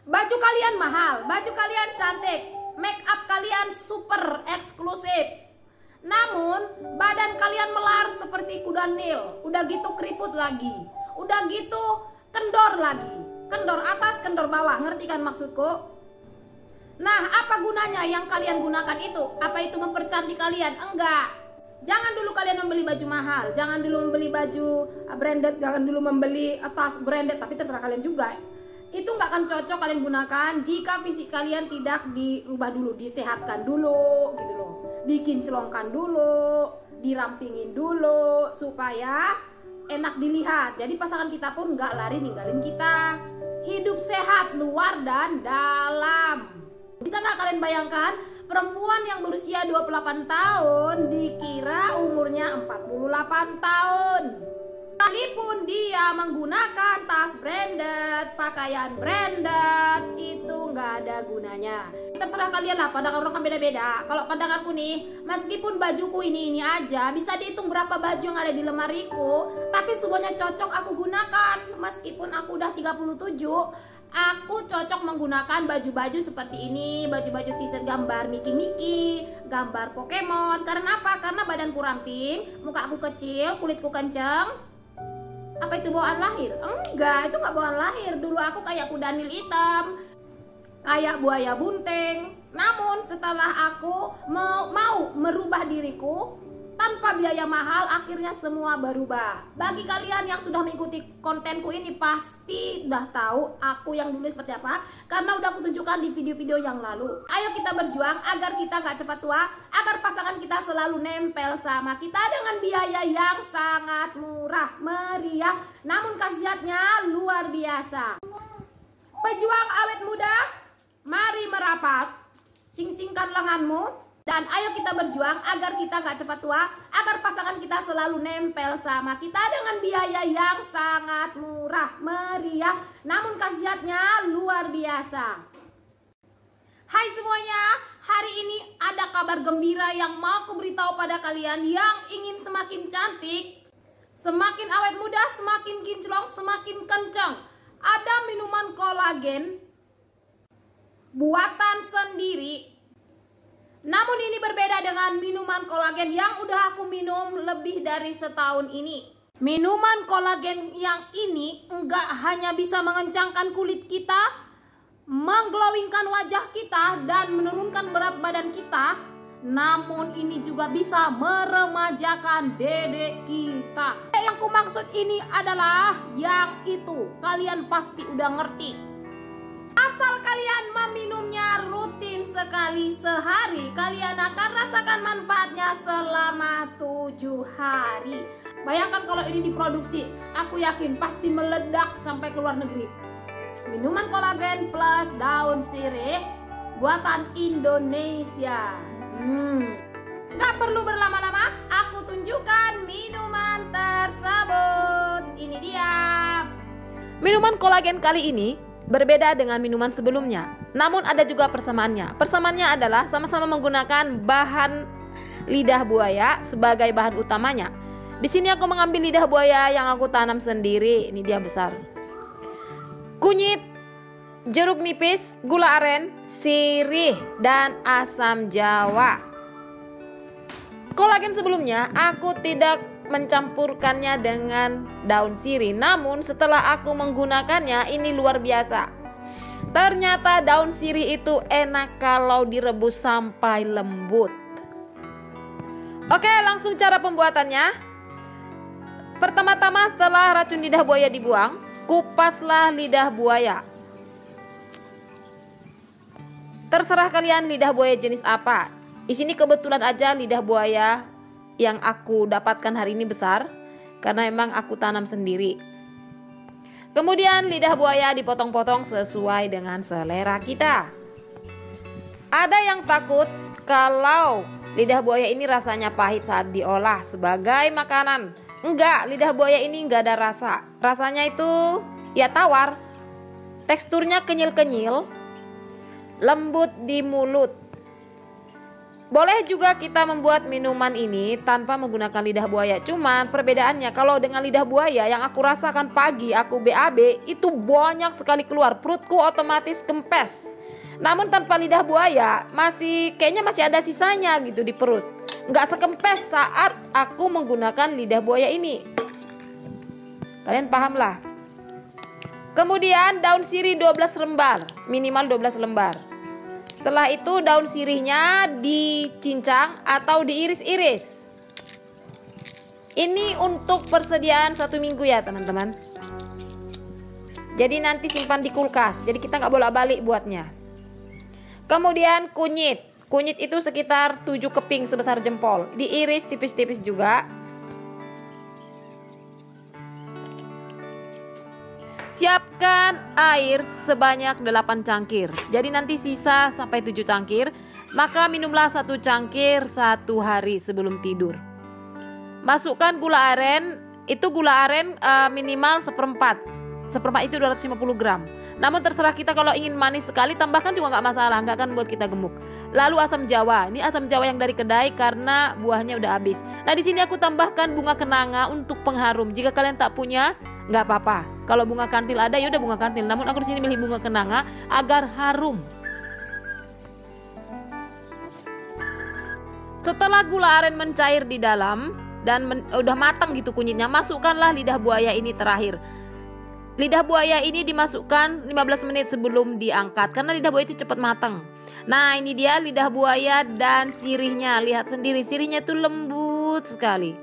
Baju kalian mahal, baju kalian cantik, make up kalian super eksklusif. Namun badan kalian melar seperti kuda Nil. Udah gitu keriput lagi, udah gitu kendor lagi. Kendor atas, kendor bawah, ngerti kan maksudku? Nah, apa gunanya yang kalian gunakan itu? Apa itu mempercantik kalian? Enggak. Jangan dulu kalian membeli baju mahal, jangan dulu membeli baju branded, jangan dulu membeli tas branded, tapi terserah kalian juga. Itu nggak akan cocok kalian gunakan jika fisik kalian tidak dirubah dulu, disehatkan dulu gitu loh, dikinclongkan dulu, dirampingin dulu supaya enak dilihat. Jadi pasangan kita pun nggak lari ninggalin kita. Hidup sehat luar dan dalam. Bisa nggak kalian bayangkan perempuan yang berusia 28 tahun dikira umurnya 48 tahun. Sekalipun dia menggunakan tas branded, pakaian branded, itu nggak ada gunanya. Terserah kalian lah, pandangan orang kan beda-beda. Kalau pandanganku nih, meskipun bajuku ini aja, bisa dihitung berapa baju yang ada di lemariku, tapi semuanya cocok aku gunakan. Meskipun aku udah 37, aku cocok menggunakan baju-baju seperti ini, baju-baju t-shirt gambar Mickey, gambar Pokemon. Karena apa? Karena badanku ramping, muka aku kecil, kulitku kenceng. Apa itu bawaan lahir? Enggak, itu nggak bawaan lahir. Dulu aku kayak kuda Nil hitam, kayak buaya bunting. Namun setelah aku mau merubah diriku tanpa biaya mahal, akhirnya semua berubah. Bagi kalian yang sudah mengikuti kontenku ini pasti udah tahu aku yang dulu seperti apa, karena udah aku tunjukkan di video-video yang lalu. Ayo kita berjuang agar kita gak cepat tua, agar pasangan kita selalu nempel sama kita dengan biaya yang sangat murah, meriah, namun khasiatnya luar biasa. Pejuang awet muda, mari merapat, sing-singkan lenganmu. Dan ayo kita berjuang agar kita gak cepat tua, agar pasangan kita selalu nempel sama kita dengan biaya yang sangat murah, meriah, namun khasiatnya luar biasa. Hai semuanya, hari ini ada kabar gembira yang mau aku beritahu pada kalian yang ingin semakin cantik, semakin awet muda, semakin kinclong, semakin kencang. Ada minuman kolagen buatan sendiri. Namun ini berbeda dengan minuman kolagen yang udah aku minum lebih dari setahun ini. Minuman kolagen yang ini enggak hanya bisa mengencangkan kulit kita, mengglowingkan wajah kita, dan menurunkan berat badan kita, namun ini juga bisa meremajakan dede kita. Yang ku maksud ini adalah yang itu, kalian pasti udah ngerti. Asal kalian meminumnya rutin sekali sehari, kalian akan rasakan manfaatnya selama 7 hari. Bayangkan kalau ini diproduksi, aku yakin pasti meledak sampai ke luar negeri. Minuman kolagen plus daun sirih buatan Indonesia. Gak perlu berlama-lama, aku tunjukkan minuman tersebut. Ini dia. Minuman kolagen kali ini berbeda dengan minuman sebelumnya, namun ada juga persamaannya. Persamaannya adalah sama-sama menggunakan bahan lidah buaya sebagai bahan utamanya. Di sini aku mengambil lidah buaya yang aku tanam sendiri. Ini dia besar. Kunyit, jeruk nipis, gula aren, sirih, dan asam jawa. Kolagen sebelumnya aku tidak mencampurkannya dengan daun sirih, namun setelah aku menggunakannya ini luar biasa. Ternyata daun sirih itu enak kalau direbus sampai lembut. Oke, langsung cara pembuatannya. Pertama-tama setelah racun lidah buaya dibuang, kupaslah lidah buaya. Terserah kalian lidah buaya jenis apa. Di sini kebetulan aja lidah buaya yang aku dapatkan hari ini besar, karena emang aku tanam sendiri. Kemudian lidah buaya dipotong-potong sesuai dengan selera kita. Ada yang takut kalau lidah buaya ini rasanya pahit saat diolah sebagai makanan. Enggak, lidah buaya ini enggak ada rasa. Rasanya itu ya tawar. Teksturnya kenyil-kenyil, lembut di mulut. Boleh juga kita membuat minuman ini tanpa menggunakan lidah buaya. Cuman perbedaannya kalau dengan lidah buaya yang aku rasakan pagi aku BAB itu banyak sekali keluar. Perutku otomatis kempes. Namun tanpa lidah buaya kayaknya masih ada sisanya gitu di perut. Nggak sekempes saat aku menggunakan lidah buaya ini. Kalian paham lah. Kemudian daun sirih 12 lembar, minimal 12 lembar. Setelah itu daun sirihnya dicincang atau diiris-iris. Ini untuk persediaan 1 minggu ya teman-teman. Jadi nanti simpan di kulkas. Jadi kita nggak bolak-balik buatnya. Kemudian kunyit. Kunyit itu sekitar 7 keping sebesar jempol. Diiris tipis-tipis juga. Siapkan air sebanyak 8 cangkir. Jadi nanti sisa sampai 7 cangkir. Maka minumlah 1 cangkir 1 hari sebelum tidur. Masukkan gula aren. Itu gula aren minimal seperempat. Seperempat itu 250 gram. Namun terserah kita, kalau ingin manis sekali tambahkan juga nggak masalah, nggak akan buat kita gemuk. Lalu asam jawa. Ini asam jawa yang dari kedai karena buahnya udah habis. Nah di sini aku tambahkan bunga kenanga untuk pengharum. Jika kalian tak punya nggak apa-apa. Kalau bunga kantil ada ya udah bunga kantil. Namun aku di sini milih bunga kenanga agar harum. Setelah gula aren mencair di dalam dan udah matang gitu kunyitnya, masukkanlah lidah buaya ini terakhir. Lidah buaya ini dimasukkan 15 menit sebelum diangkat karena lidah buaya itu cepat matang. Nah ini dia lidah buaya dan sirihnya. Lihat sendiri sirihnya itu lembut sekali.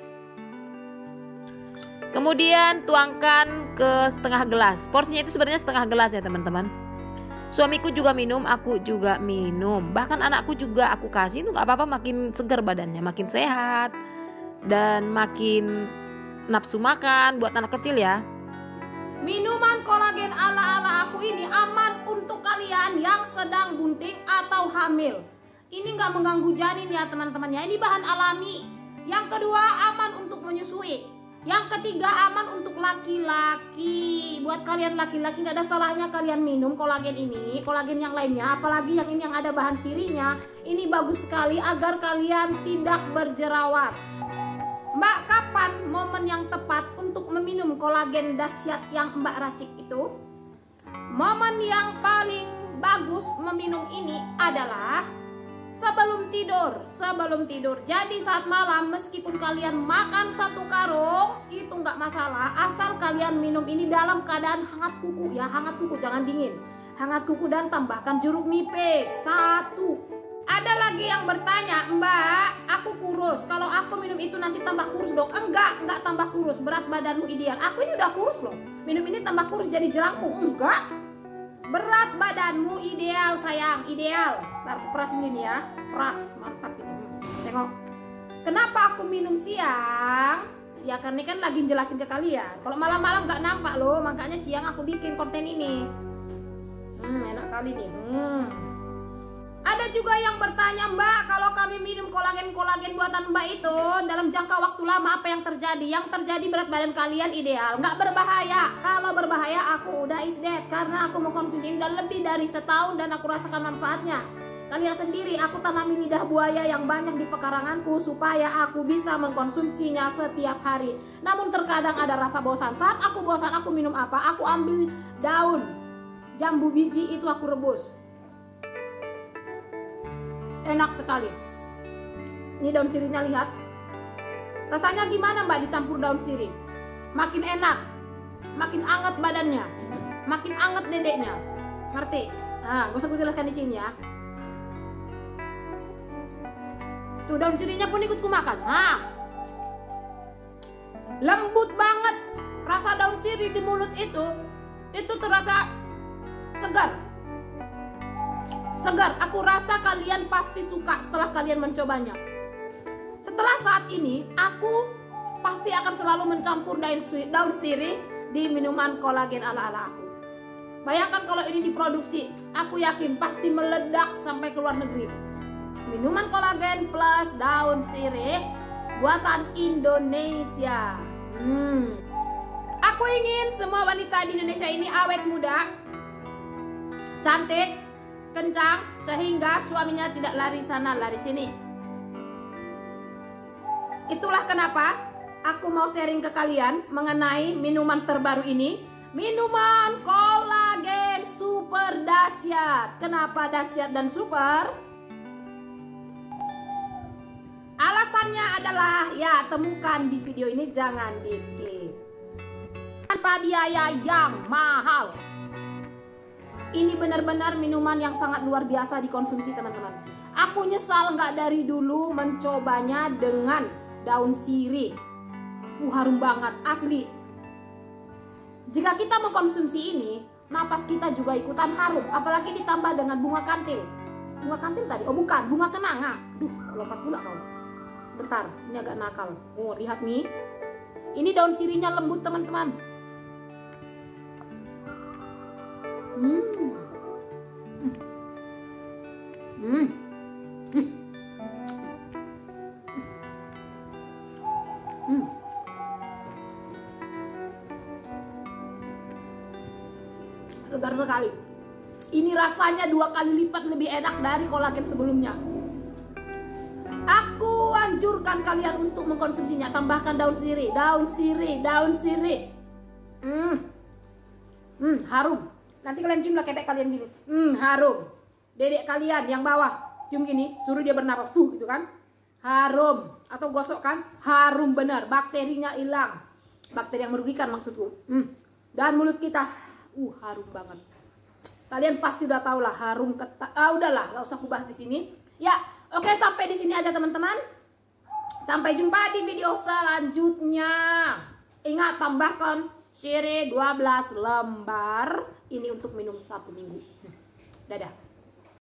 Kemudian tuangkan ke setengah gelas. Porsinya itu sebenarnya setengah gelas ya teman-teman. Suamiku juga minum, aku juga minum. Bahkan anakku juga aku kasih, itu gak apa-apa, makin segar badannya, makin sehat. Dan makin nafsu makan buat anak kecil ya. Minuman kolagen ala-ala aku ini aman untuk kalian yang sedang bunting atau hamil. Ini nggak mengganggu janin ya teman-teman ya. Ini bahan alami. Yang kedua aman untuk menyusui. Yang ketiga aman untuk laki-laki. Buat kalian laki-laki nggak ada salahnya kalian minum kolagen ini. Kolagen yang lainnya, apalagi yang ini yang ada bahan sirihnya. Ini bagus sekali agar kalian tidak berjerawat. Mbak, kapan momen yang tepat untuk meminum kolagen dahsyat yang Mbak racik itu? Momen yang paling bagus meminum ini adalah sebelum tidur. Sebelum tidur. Jadi saat malam meskipun kalian makan 1 karung itu nggak masalah, asal kalian minum ini dalam keadaan hangat kuku ya, hangat kuku, jangan dingin. Hangat kuku dan tambahkan jeruk nipis 1. Ada lagi yang bertanya, Mbak, aku kurus. Kalau aku minum itu nanti tambah kurus dong? Enggak tambah kurus. Berat badanmu ideal. Aku ini udah kurus loh. Minum ini tambah kurus jadi jelangkung? Enggak. Berat badanmu ideal sayang, ideal. Ntar aku peras dulu ini ya. Peras, mantap ini. Tengok. Kenapa aku minum siang? Ya karena kan lagi jelasin ke kalian. Kalau malam-malam nggak nampak loh, makanya siang aku bikin konten ini. Enak kali nih. Ada juga yang bertanya, Mbak, kalau kami minum kolagen buatan Mbak itu dalam jangka waktu lama apa yang terjadi? Yang terjadi berat badan kalian ideal, nggak berbahaya. Kalau berbahaya aku udah is dead karena aku mengkonsumsi ini udah lebih dari setahun dan aku rasakan manfaatnya. Kalian sendiri, aku tanami lidah buaya yang banyak di pekaranganku supaya aku bisa mengkonsumsinya setiap hari. Namun terkadang ada rasa bosan. Saat aku bosan, aku minum apa? Aku ambil daun jambu biji itu aku rebus. Enak sekali. Ini daun sirihnya, lihat. Rasanya gimana Mbak dicampur daun sirih? Makin enak, makin anget badannya, makin anget dedeknya. Ngerti? Nah, gak usah gue jelaskan di sini ya. Tuh daun sirihnya pun ikut ku makan. Nah, lembut banget. Rasa daun sirih di mulut itu terasa segar. Segar, aku rasa kalian pasti suka setelah kalian mencobanya. Setelah saat ini, aku pasti akan selalu mencampur daun sirih di minuman kolagen ala-ala aku. Bayangkan kalau ini diproduksi, aku yakin pasti meledak sampai ke luar negeri. Minuman kolagen plus daun sirih buatan Indonesia. Aku ingin semua wanita di Indonesia ini awet muda, cantik, kencang sehingga suaminya tidak lari sana lari sini. Itulah kenapa aku mau sharing ke kalian mengenai minuman terbaru ini. Minuman kolagen super dahsyat. Kenapa dahsyat dan super? Alasannya adalah, ya temukan di video ini, jangan di skip. Tanpa biaya yang mahal. Ini benar-benar minuman yang sangat luar biasa dikonsumsi teman-teman. Aku nyesal nggak dari dulu mencobanya dengan daun sirih. Harum banget, asli. Jika kita mengkonsumsi ini, napas kita juga ikutan harum. Apalagi ditambah dengan bunga kantil. Bunga kantil tadi? Oh bukan, bunga kenanga. Aduh, lompat pula kau. Bentar, ini agak nakal. Oh, lihat nih. Ini daun sirihnya lembut teman-teman. Segar sekali. Ini rasanya 2 kali lipat lebih enak dari kolagen sebelumnya. Aku anjurkan kalian untuk mengkonsumsinya. Tambahkan daun sirih, daun sirih, daun sirih. Harum. Nanti kalian cium lah ketek kalian gini. Harum. Dedek kalian yang bawah cium gini, suruh dia bernapas tuh gitu kan. Harum. Atau gosok kan? Harum bener. Bakterinya hilang. Bakteri yang merugikan maksudku. Dan mulut kita harum banget. Kalian pasti udah tau lah harum udahlah, gak usah aku bahas di sini. Ya, oke, sampai di sini aja teman-teman. Sampai jumpa di video selanjutnya. Ingat, tambahkan sirih 12 lembar. Ini untuk minum 1 minggu. Dadah.